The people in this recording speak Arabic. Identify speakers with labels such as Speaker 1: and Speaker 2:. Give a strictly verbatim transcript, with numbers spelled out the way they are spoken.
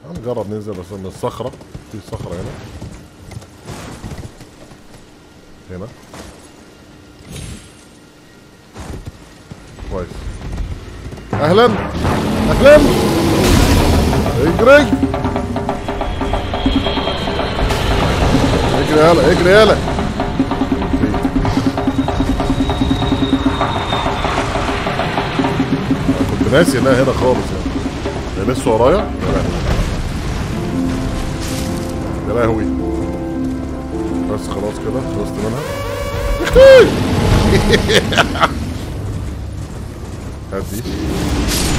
Speaker 1: هنجرب ننزل بس من الصخرة. في صخرة هنا هنا كويس. اهلا اهلا اجري اجري يالا اجري يالا. كنت ناسي انها هنا خالص يعني. ده لسه ورايا يا لهوي. بس خلاص كده خلصت منها. هات دي